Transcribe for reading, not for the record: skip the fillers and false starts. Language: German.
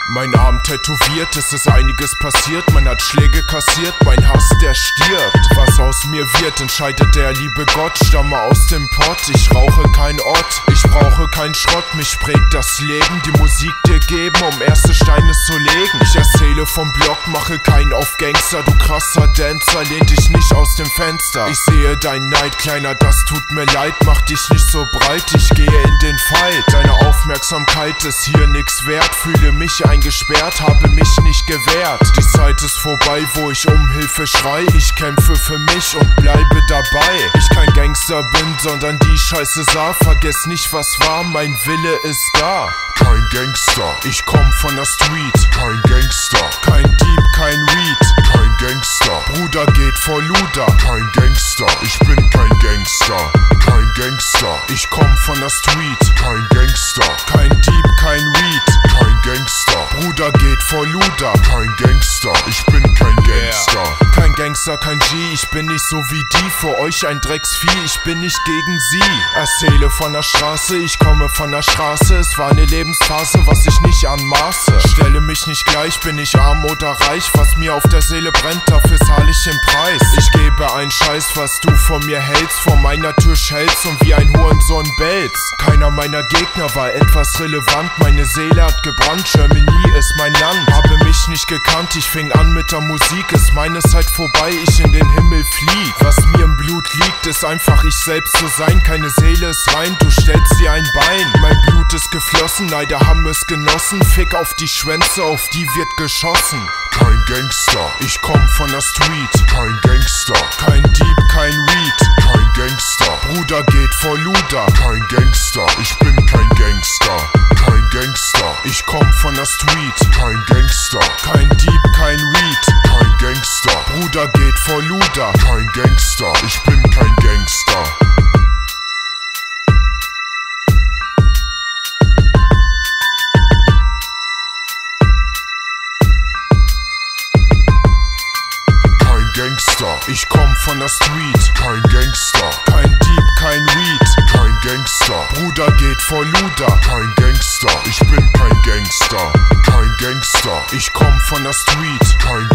Mein Arm tätowiert, es ist einiges passiert. Man hat Schläge kassiert, mein Hass, der stirbt. Was aus mir wird, entscheidet der liebe Gott. Stamme aus dem Pott, ich rauche kein Ott. Ich brauche kein Schrott, mich prägt das Leben. Die Musik dir geben, um erste Steine zu legen. Ich erzähle vom Block, mache keinen auf Gangster. Du krasser Dancer, lehn dich nicht aus dem Fenster. Ich sehe dein Neid, Kleiner, das tut mir leid. Mach dich nicht so breit, ich gehe in den Fight. Deine Aufmerksamkeit ist hier nix wert. Fühle mich eingesperrt, habe mich nicht gewehrt. Die Zeit ist vorbei, wo ich um Hilfe schrei. Ich kämpfe für mich und bleibe dabei. Ich kein Gangster bin, sondern die Scheiße sah. Vergess nicht, was war, mein Wille ist da. Kein Gangster, ich komm von der Street. Kein Gangster, kein Dieb, kein Weed. Kein Gangster, Bruder geht vor Luder. Kein Gangster, ich bin kein Gangster. Kein Gangster, ich komm von der Street. Kein Gangster, kein Dieb, kein Weed. Kein Gangster, Bruder geht vor Luder. Kein Gangster, ich bin kein Gangster. Kein Gangster, kein G, ich bin nicht so wie die. Für euch ein Drecksvieh, ich bin nicht gegen sie. Erzähle von der Straße, ich komme von der Straße. Es war eine Lebensphase, was ich nicht anmaße. Stelle mich nicht gleich, bin ich arm oder reich. Was mir auf der Seele brennt, dafür zahl ich den Preis. Ich gebe einen Scheiß, was du von mir hältst. Vor meiner Tür schellst und wie ein Hurensohn bellst. Keiner meiner Gegner war etwas relevant. Meine Seele hat gebrannt, Germany ist mein Land. Habe mich nicht gekannt, ich fing an mit der Musik. Ist meine Zeit vorbei, ich in den Himmel flieg. Was mir im Blut liegt, ist einfach ich selbst zu sein. Keine Seele ist rein, du stellst dir ein Bein. Mein Blut ist geflossen, Neider haben es genossen. Fick auf die Schwänze, auf die wird geschossen. Kein Gangster, ich komm von der Street. Kein Gangster, kein Dieb, kein Weed. Kein Gangster, Bruder geht vor Luder. Kein Gangster, ich bin kein Gangster. Kein Gangster, ich komm von der Street. Kein Gangster, kein Dieb, kein Weed. Kein Gangster, Bruder geht vor Luder. Kein Gangster, ich bin kein Gangster. Gangster, ich komm von der Street. Kein Gangster, kein Dieb, kein Weed. Kein Gangster, Bruder geht vor Luder. Kein Gangster, ich bin kein Gangster. Kein Gangster, ich komm von der Street. Kein